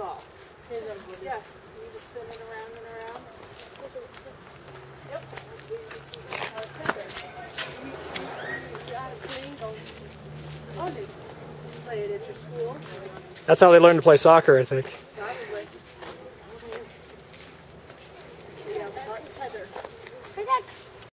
ball. Yeah, you just spin it around and around. Yep. Oh, you play it at your school? That's how they learn to play soccer, I think. Probably. Yeah, tethered.